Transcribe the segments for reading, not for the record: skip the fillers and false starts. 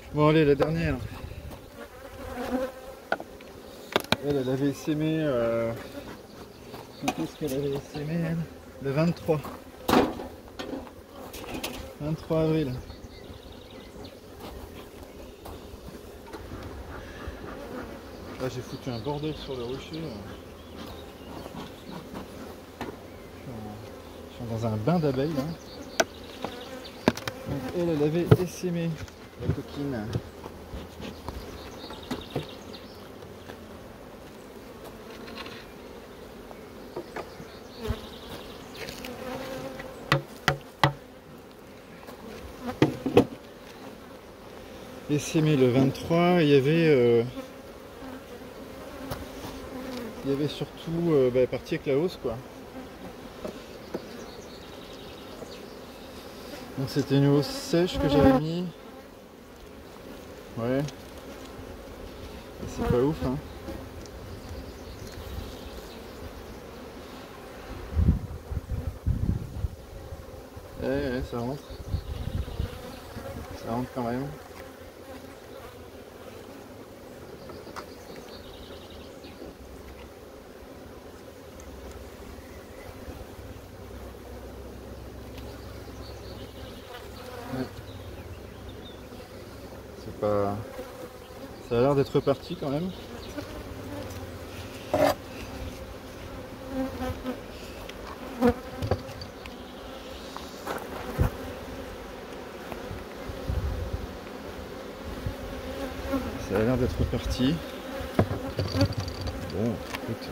Bon allez, la dernière. Elle avait essaimé... Quand est-ce qu'elle avait essaimé elle? Le 23. 23 avril. Là j'ai foutu un bordel sur le rocher. Je suis dans un bain d'abeilles là. Donc elle avait essaimé la coquine. Essaimé le 23, il y avait surtout parti avec la hausse quoi. Donc c'était une hausse sèche que j'avais mis. Ouais. C'est pas ouf hein. Ouais, ça rentre. Ça rentre quand même. Ouais. C'est pas... Ça a l'air d'être parti quand même. Ça a l'air d'être parti. Bon, écoute.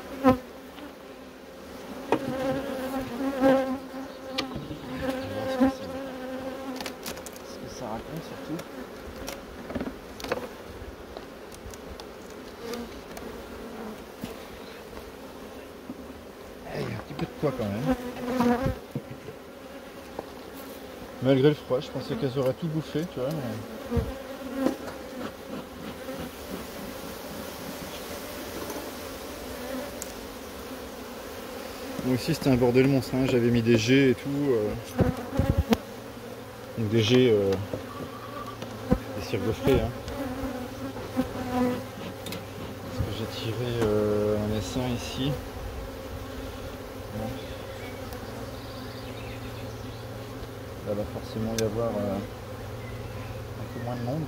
Ce que ça raconte surtout. Il y a un petit peu de poids quand même. Malgré le froid, je pensais qu'elles auraient tout bouffé, tu vois. Mais... Bon, ici c'était un bordel monstre, hein. J'avais mis des jets et tout. Donc des jets, des cirques de frais. Hein. Parce que j'ai tiré un essaim ici. Bon. Là va forcément y avoir un peu moins de monde.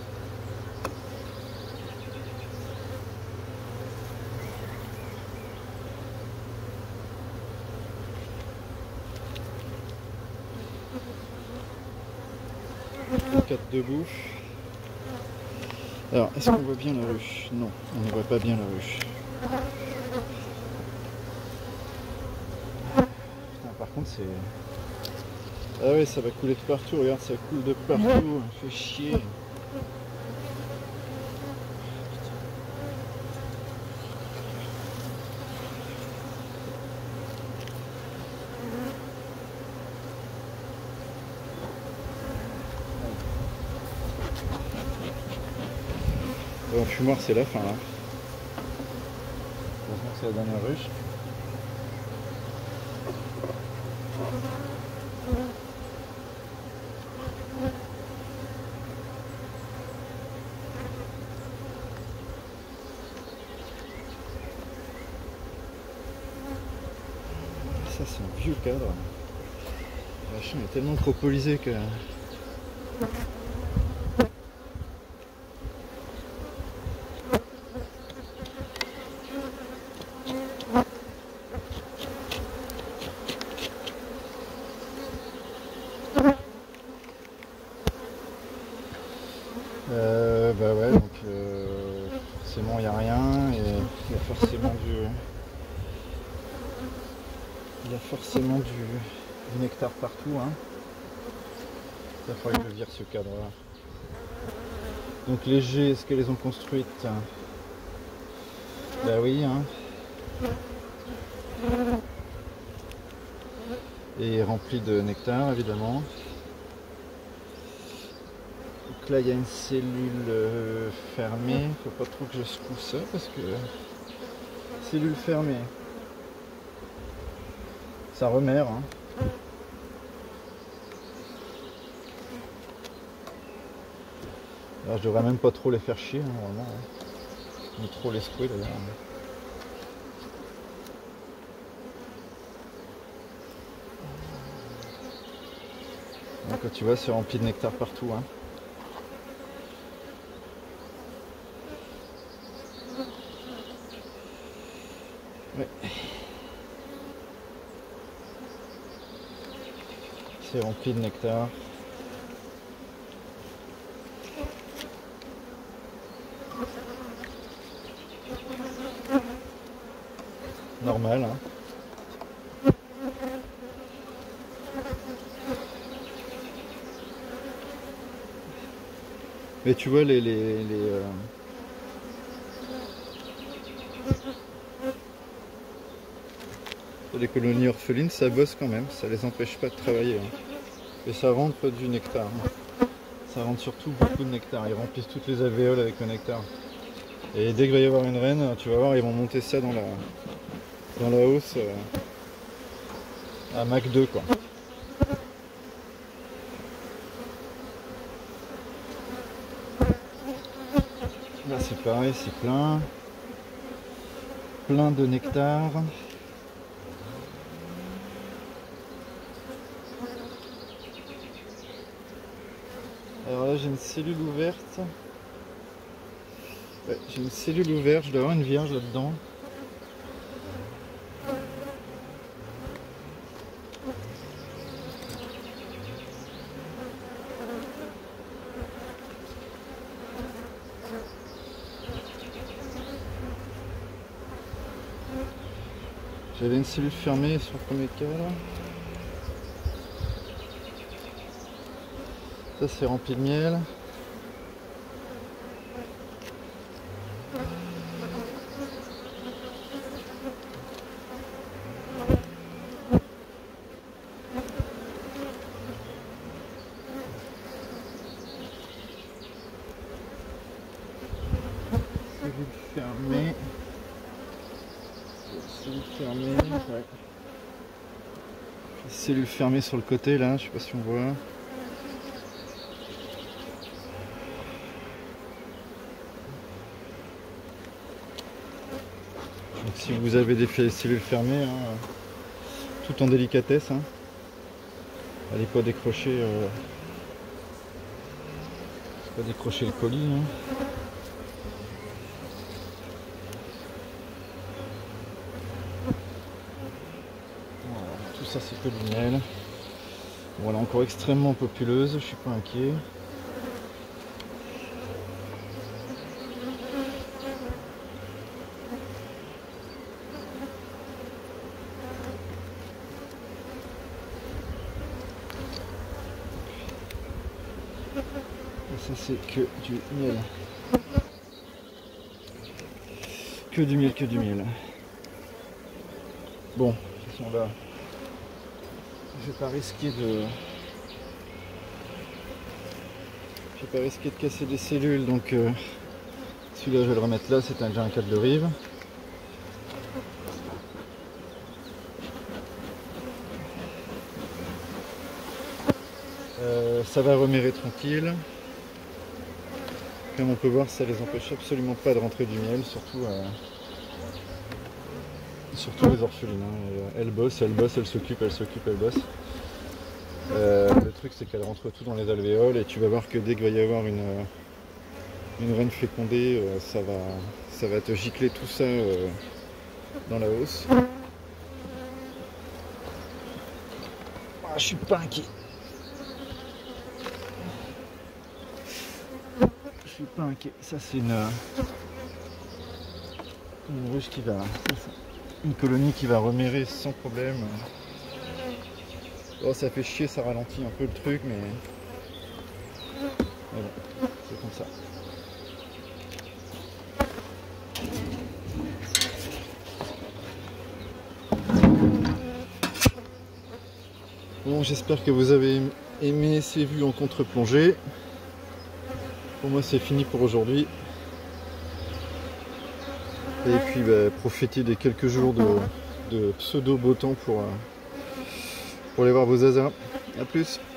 Quatre debout. Alors, est-ce qu'on voit bien la rue? Non, on ne voit pas bien la rue. Putain, par contre, c'est... Ah ouais, ça va couler de partout. Regarde, ça coule de partout. Ça fait chier. Bon, fumoir, c'est la fin là. Heureusement que c'est la dernière ruche. Ça, c'est un vieux cadre. La chambre est tellement propolisée que... Bah ouais, donc forcément il n'y a rien et il y a forcément du nectar partout. Hein. Il faudrait que je vire ce cadre là. Donc les jets, est-ce qu'elles les ont construites? Bah oui. Hein. Et rempli de nectar évidemment. Donc là il y a une cellule fermée, faut pas trop que je secoue ça parce que cellule fermée, ça remère. Hein. Alors, je devrais même pas trop les faire chier, hein, vraiment. Hein. Ni trop les secouer d'ailleurs. Donc tu vois, c'est rempli de nectar partout. Hein. Ouais. C'est rempli de nectar. Normal. Hein. Mais tu vois les colonies orphelines, ça bosse quand même, ça les empêche pas de travailler. Hein. Et ça rentre du nectar. Hein. Ça rentre surtout beaucoup de nectar. Ils remplissent toutes les alvéoles avec le nectar. Et dès qu'il va y avoir une reine, tu vas voir, ils vont monter ça dans la hausse à Mach 2 quoi. Là c'est pareil, c'est plein de nectar. Alors là j'ai une cellule ouverte. Ouais, j'ai une cellule ouverte, je dois avoir une vierge là-dedans. J'avais une cellule fermée sur le premier cas là. Ça c'est rempli de miel. Cellule fermée. Cellule fermée. Ouais. Cellule fermée sur le côté là, je sais pas si on voit. Donc si vous avez des cellules fermées, hein, tout en délicatesse, hein, allez pas décrocher, le colis. Hein. Voilà, tout ça c'est que du miel. Voilà, encore extrêmement populeuse, je suis pas inquiet. Et ça c'est que du miel. Que du miel, que du miel. Bon, de toute façon là, je vais pas risquer de casser des cellules, donc celui-là je vais le remettre là, c'est déjà un câble de rive. Ça va remérer tranquille. Comme on peut voir, ça les empêche absolument pas de rentrer du miel, surtout les orphelines. Hein. Elles bossent, elles s'occupent, elles bossent. Le truc c'est qu'elles rentrent tout dans les alvéoles et tu vas voir que dès qu'il va y avoir une reine fécondée, ça va te gicler tout ça dans la hausse. Ah, je suis pas inquiet. Je suis pas inquiet. Ça c'est une ruche qui va, une colonie qui va remérer sans problème. Oh, ça fait chier, ça ralentit un peu le truc, mais bon, c'est comme ça. Bon, j'espère que vous avez aimé ces vues en contre-plongée. Pour moi c'est fini pour aujourd'hui. Et puis profitez des quelques jours de pseudo beau temps pour aller voir vos zazas. A plus.